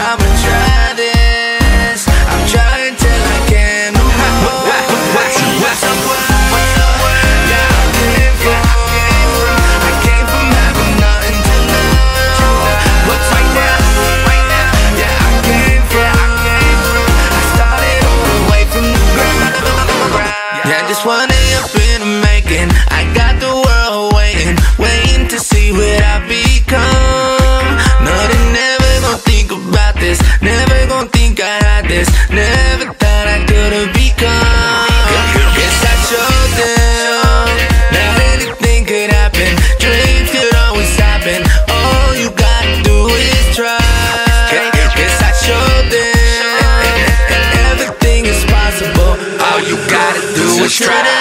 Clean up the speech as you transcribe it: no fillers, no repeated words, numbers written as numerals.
I'ma try this. I'm trying till I can't no more. What's the word? Yeah, I came from having nothing to lose. What's the word? Yeah, I came from. I started all the way from the ground. Yeah, just one day up in the making. I got the world waiting to see what I become. Nothing, never gon' think about this. Never gon' think I had this. Never thought I could've become. Guess I chose them. Now anything could happen. Dreams could always happen. All you gotta do is try. Guess I showed them. Everything is possible. All you gotta do is try.